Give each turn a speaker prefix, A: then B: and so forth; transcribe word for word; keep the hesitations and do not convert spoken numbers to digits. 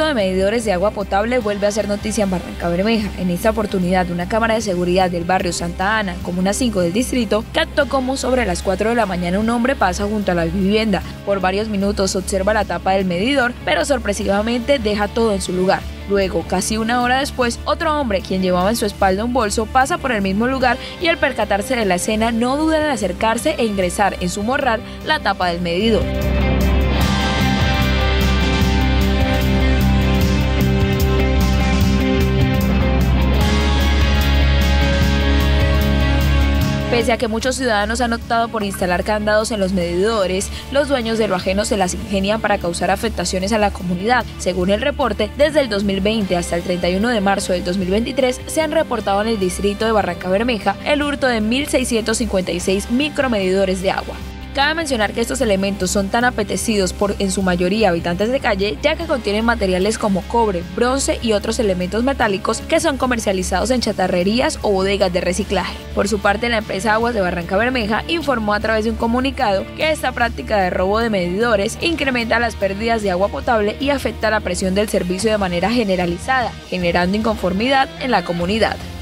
A: de medidores de agua potable vuelve a ser noticia en Barrancabermeja. En esta oportunidad, una cámara de seguridad del barrio Santa Ana, comuna cinco del distrito, captó cómo sobre las cuatro de la mañana un hombre pasa junto a la vivienda. Por varios minutos observa la tapa del medidor, pero sorpresivamente deja todo en su lugar. Luego, casi una hora después, otro hombre, quien llevaba en su espalda un bolso, pasa por el mismo lugar y al percatarse de la escena no duda en acercarse e ingresar en su morral la tapa del medidor. Pese a que muchos ciudadanos han optado por instalar candados en los medidores, los dueños de lo ajeno se las ingenian para causar afectaciones a la comunidad. Según el reporte, desde el dos mil veinte hasta el treinta y uno de marzo del dos mil veintitrés se han reportado en el distrito de Barrancabermeja el hurto de mil seiscientos cincuenta y seis micromedidores de agua. Cabe mencionar que estos elementos son tan apetecidos por en su mayoría habitantes de calle, ya que contienen materiales como cobre, bronce y otros elementos metálicos que son comercializados en chatarrerías o bodegas de reciclaje. Por su parte, la empresa Aguas de Barrancabermeja informó a través de un comunicado que esta práctica de robo de medidores incrementa las pérdidas de agua potable y afecta la presión del servicio de manera generalizada, generando inconformidad en la comunidad.